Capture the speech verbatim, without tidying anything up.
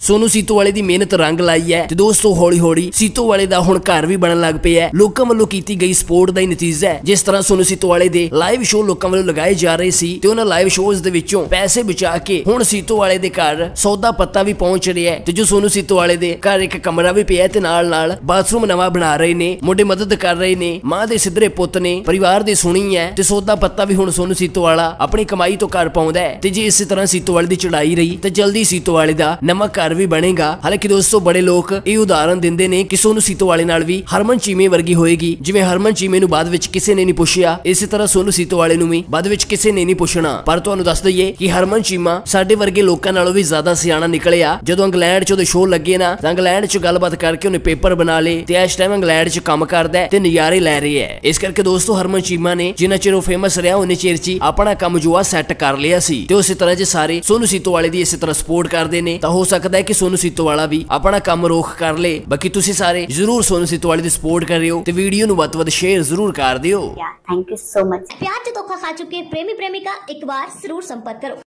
सोनू सीतो वाले दी मेहनत रंग लाई है ते दोस्तों हौली हौली सीतो वाले दा हुण घर भी बनन लग पिया है। लोकां वल्लों कीती गई सपोर्ट दा ही नतीजा है। जिस तरह सोनू सीतो वाले दे लाइव शो लोकां वल्लों लगाए जा रहे सी ते उन्हां लाइव शोज़ दे विचों पैसे बचा के हुण सीतो वाले दे घर सौदा पत्ता भी पहुंच रहा है ते जो सोनू सीतो वाले दे घर एक कमरा भी पिया ते नाल नाल बाथरूम नवां बना रहे ने, मुंडे मदद कर रहे ने, मां दे सिद्धरे पुत्त ने, परिवार दी सुनी है ते सौदा पत्ता भी हुण सोनू सीतो वाला अपनी कमाई तो घर पाउंदा है। ते जे इस तरह सीतो वाले दी चढ़ाई रही तो जल्दी सीतो वाले दा नवां घर भी बनेगा। हालांकि दोस्तों बड़े लोग ये उदाहरण दिंदे ने कि सोनू सीतो वाले नाल भी हरमन चीमे वर्गी होएगी। जिवें हरमन चीमे नूं बाद विच किसी ने नहीं पुछया, इस तरह सोनू सीतो वाले नूं भी बाद विच किसी ने नहीं पुछना। पर तुहानूं दस दईए कि हरमन चीमा साडे वर्गे लोकां नालों भी ज्यादा सियाणा निकलिया। जदों इंग्लैंड च उहदे शो लगे ना तां इंग्लैंड च गलबात करके उन्हें पेपर बना ले ते इस टाइम इंग्लैंड च काम करदा है ते नज़ारे लै रहा है। इस करके दोस्तों हरमन चीमा ने जिन्ना चिर फेमस रहा उन्ने चिर च अपना काम जो आ सैट कर लिया सी ते उस तरह जे सारे सोनू सीतो वाले दी इस तरह सपोर्ट करते हैं तो हो सकता है कि सोनू सीतो वाला भी अपना काम रोक कर ले। बाकी तुसी सारे जरूर सोनू सीतो वाले दी सपोर्ट करियो ते वीडियो नूं वध तो वध शेयर जरूर कर दियो। Thank you so much. प्यार च धोखा खा चुके प्रेमी प्रेमिका एक बार जरूर संपर्क करो।